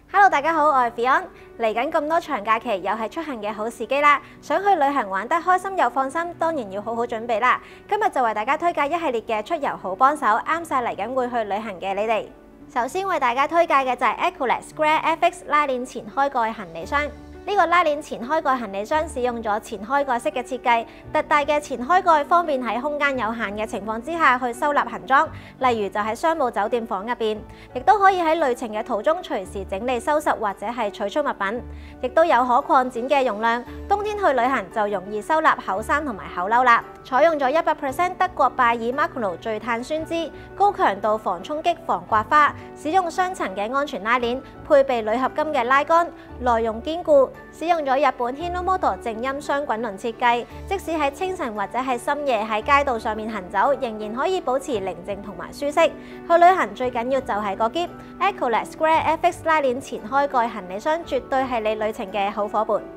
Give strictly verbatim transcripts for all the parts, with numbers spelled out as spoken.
Hello， 大家好，我係 Fion。嚟緊咁多長假期，又係出行嘅好時機啦。想去旅行玩得開心又放心，當然要好好準備啦。今日就為大家推介一系列嘅出遊好幫手，啱晒嚟緊會去旅行嘅你哋。首先為大家推介嘅就係 Ecolab Square F X 拉鏈前開蓋行李箱。呢個拉鏈前開蓋行李箱使用咗前開蓋式嘅設計，特大嘅前開蓋方便喺空間有限嘅情況之下去收納行裝，例如就喺商務酒店房入邊，亦都可以喺旅程嘅途中隨時整理收拾或者係取出物品，亦都有可擴展嘅容量。冬天去旅行就容易收納厚衫同埋厚褸啦。採用咗一百 percent 德國拜爾 Markno 聚碳酸酯，高強度防衝擊、防刮花，使用雙層嘅安全拉鏈，配備鋁合金嘅拉桿，耐用堅固。使用咗日本 Hinomoto 靜音雙滾輪設計，即使喺清晨或者係深夜喺街道上面行走，仍然可以保持寧靜同埋舒適。去旅行最緊要就係個篋 ，Ecolab Square F X 拉鏈前開蓋行李箱絕對係你旅程嘅好夥伴。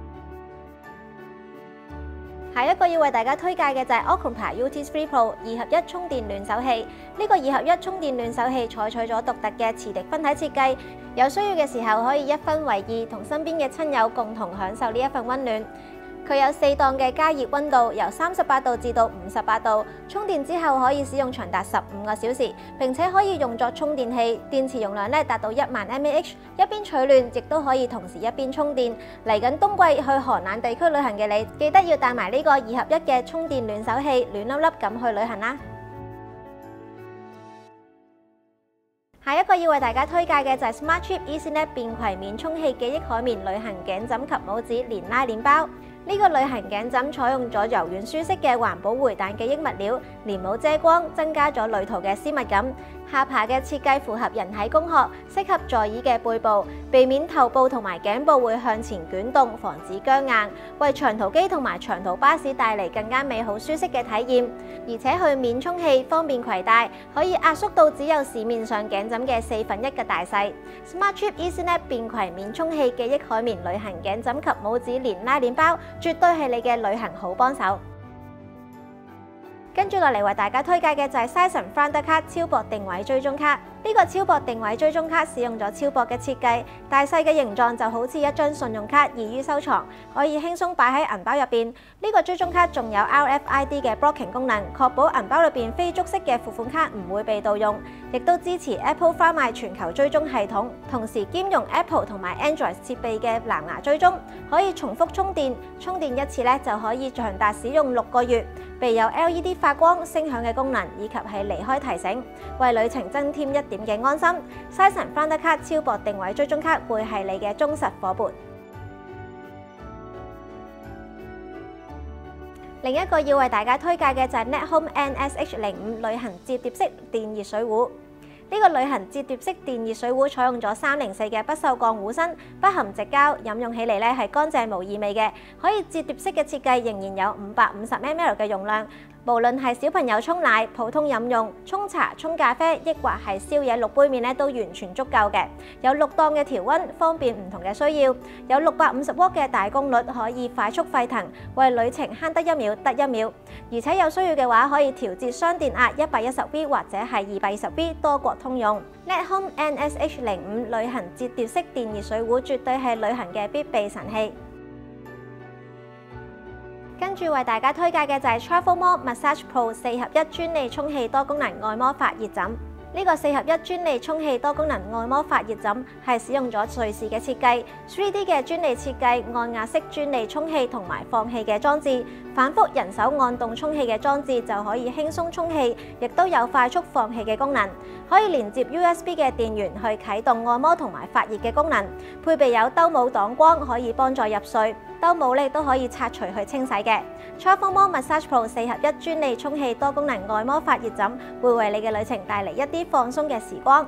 下一個要為大家推介嘅就係 Occupa U T three Pro 二合一充電暖手器。呢個二合一充電暖手器採取咗獨特嘅磁力分體設計，有需要嘅時候可以一分為二，同身邊嘅親友共同享受呢一份溫暖。佢有四檔嘅加熱溫度，由三十八度至到五十八度，充電之後可以使用長達十五個小時，並且可以用作充電器，電池容量咧達到一萬 milliamp hours， 一邊取暖亦都可以同時一邊充電。嚟緊冬季去寒冷地區旅行嘅你，記得要帶埋呢個二合一嘅充電暖手器，暖粒粒咁去旅行啦。下一個要為大家推介嘅就係 SmartTrip EasyNet 便攜免充氣記憶海綿旅行頸枕及帽子連拉鏈包。呢個旅行頸枕採用咗柔軟舒適嘅環保回彈記憶物料，連帽遮光，增加咗旅途嘅私密感。下巴嘅設計符合人體工學，適合座椅嘅背部，避免頭部同埋頸部會向前捲動，防止僵硬，為長途機同埋長途巴士帶嚟更加美好舒適嘅體驗。而且佢免充氣，方便攜帶，可以壓縮到只有市面上頸枕嘅四分一嘅大細。SmartTrip EasyNet 便攜免充氣記憶海綿旅行頸枕及帽子連拉鏈包，絕對係你嘅旅行好幫手。跟住落嚟為大家推介嘅就係 Sison Founder 卡超薄定位追蹤卡。呢個超薄定位追蹤卡使用咗超薄嘅設計，大細嘅形狀就好似一張信用卡，易於收藏，可以輕鬆擺喺銀包入邊。呢個追蹤卡仲有 R F I D 嘅 blocking 功能，確保銀包裏邊非觸式嘅付款卡唔會被盜用，亦都支持 Apple Find My 全球追蹤系統，同時兼容 Apple 同埋 Android 設備嘅藍牙追蹤，可以重複充電，充電一次咧就可以長達使用六個月。備有 L E D 發光、聲響嘅功能，以及係離開提醒，為旅程增添一點嘅安心。Sison Founder 卡超薄定位追蹤卡會係你嘅忠實夥伴。另一個要為大家推介嘅就係 NetHome N S H 零五旅行摺疊式電熱水壺。呢個旅行摺疊式電熱水壺採用咗三零四嘅不鏽鋼壺身，不含直膠，飲用起嚟咧係乾淨無異味嘅。可以摺疊式嘅設計，仍然有五百五十 milliliters 嘅容量。無論係小朋友沖奶、普通飲用、沖茶、沖咖啡，抑或係宵夜六杯麵咧，都完全足夠嘅。有六檔嘅調溫，方便唔同嘅需要。有六百五十瓦嘅大功率，可以快速沸騰，為旅程慳得一秒得一秒。而且有需要嘅話，可以調節雙電壓一百一十瓦或者係二百二十瓦，多國通用。NetHome N S H 零五旅行摺疊式電熱水壺絕對係旅行嘅必備神器。跟住為大家推介嘅就係 Travelmore Massage Pro 四合一專利充氣多功能按摩發熱枕。呢個四合一專利充氣多功能按摩發熱枕係使用咗瑞士嘅設計 三 D 嘅專利設計，按壓式專利充氣同埋放氣嘅裝置，反覆人手按動充氣嘅裝置就可以輕鬆充氣，亦都有快速放氣嘅功能，可以連接 U S B 嘅電源去啟動按摩同埋發熱嘅功能，配備有兜帽擋光，可以幫助入睡。兜帽咧都可以拆除去清洗嘅。Travelmore Massage Pro 四合一專利充氣多功能按摩發熱枕，會為你嘅旅程帶嚟一啲放鬆嘅時光。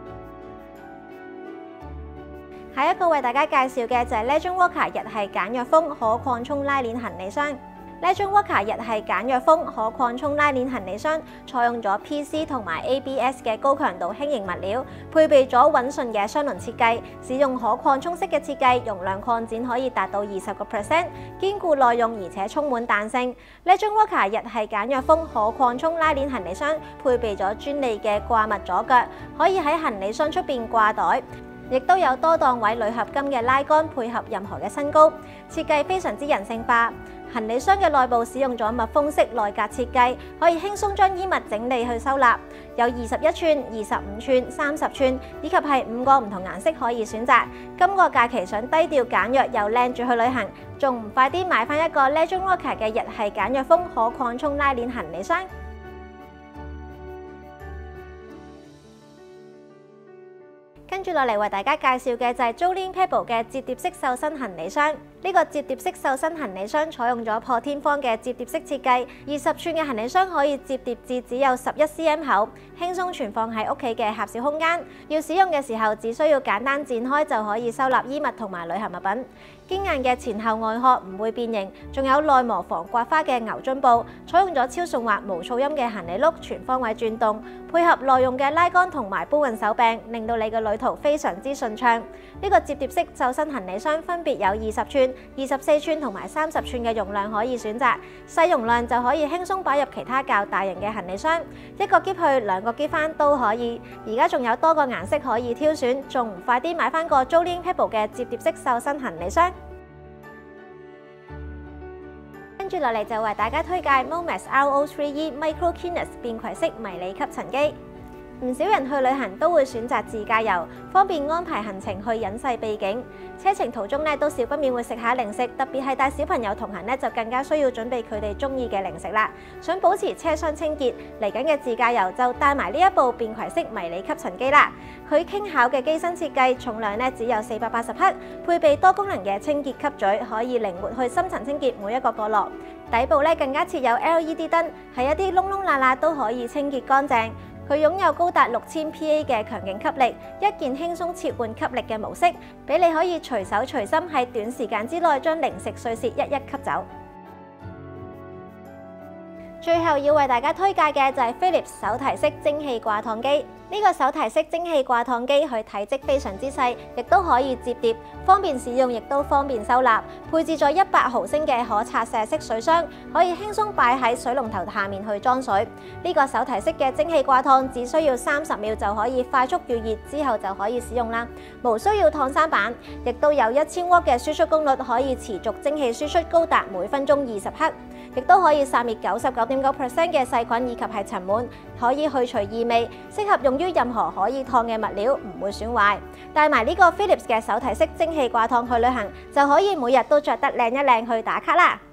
下一個為大家介紹嘅就係 Legend Walker 日系簡約風可擴充拉鏈行李箱。Legend Walker 日系簡約風可擴充拉鏈行李箱，採用咗 P C 同埋 A B S 嘅高強度輕型物料，配備咗穩順嘅雙輪設計，使用可擴充式嘅設計，容量擴展可以達到二十個 percent， 堅固耐用而且充滿彈性。Legend Walker 日系簡約風可擴充拉鏈行李箱，配備咗專利嘅掛物左腳，可以喺行李箱出邊掛袋。 亦都有多檔位鋁合金嘅拉桿配合任何嘅身高，設計非常之人性化。行李箱嘅內部使用咗密封式內格設計，可以輕鬆將衣物整理去收納。有二十一寸、二十五寸、三十寸，以及係五個唔同顏色可以選擇。今個假期想低調簡約又靚住去旅行，仲唔快啲買返一個 Legend Walker 嘅日系簡約風可擴充拉鏈行李箱？跟住落嚟為大家介紹嘅就係 Jolene Pebble 嘅摺疊式瘦身行李箱。呢個摺疊式瘦身行李箱採用咗破天荒嘅摺疊式設計，二十寸嘅行李箱可以摺疊至只有十一 cm 厚，輕鬆存放喺屋企嘅狹小空間。要使用嘅時候，只需要簡單展開就可以收納衣物同埋旅行物品。堅硬嘅前後外殼唔會變形，仲有耐磨防刮花嘅牛津布，採用咗超順滑無噪音嘅行李轆，全方位轉動，配合耐用嘅拉桿同埋波紋手柄，令到你嘅旅途非常之順暢。呢個摺疊式瘦身行李箱分別有二十寸、二十四寸同埋三十寸嘅容量可以選擇，細容量就可以輕鬆擺入其他較大型嘅行李箱，一個篋去兩個篋返都可以。而家仲有多個顏色可以挑選，仲唔快啲買返個 Jolene Pebble 嘅摺疊式瘦身行李箱？跟住落嚟就為大家推介 Momax R O 三 E Micro Keyless 便攜式迷你吸塵機。唔少人去旅行都會選擇自駕遊，方便安排行程去隱世秘境。車程途中咧都少不免會食下零食，特別係帶小朋友同行咧，就更加需要準備佢哋中意嘅零食啦。想保持車廂清潔，嚟緊嘅自駕遊就帶埋呢一部便攜式迷你吸塵機啦。佢輕巧嘅機身設計，重量咧只有四百八十克，配備多功能嘅清潔吸嘴，可以靈活去深層清潔每一個角落。底部咧更加設有 L E D 燈，係一啲窿窿罅罅都可以清潔乾淨。佢擁有高達六千 P A 嘅強勁吸力，一鍵輕鬆切換吸力嘅模式，俾你可以隨手隨心喺短時間之內將零食碎屑一一吸走。最後要為大家推介嘅就係 Philips 手提式蒸汽掛燙機。呢個手提式蒸汽掛燙機佢體積非常之細，亦都可以摺疊，方便使用，亦都方便收納。配置咗一百毫升嘅可拆卸式水箱，可以輕鬆擺喺水龍頭下面去裝水。呢個手提式嘅蒸汽掛燙只需要三十秒就可以快速預熱，之後就可以使用啦，無需要燙衫板，亦都有一千瓦嘅輸出功率，可以持續蒸汽輸出高達每分鐘二十克。亦都可以殺滅九十九點九 percent 嘅細菌以及係塵蟎，可以去除異味，適合用於任何可以燙嘅物料，唔會損壞。帶埋呢個 Philips 嘅手提式蒸汽掛燙去旅行，就可以每日都着得靚一靚去打卡啦！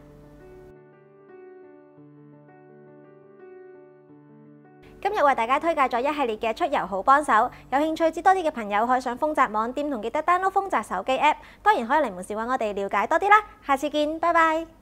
今日為大家推介咗一系列嘅出遊好幫手，有興趣知多啲嘅朋友可以上豐澤網店同記得 download 豐澤手機 app， 當然可以嚟門市揾我哋了解多啲啦。下次見，拜拜。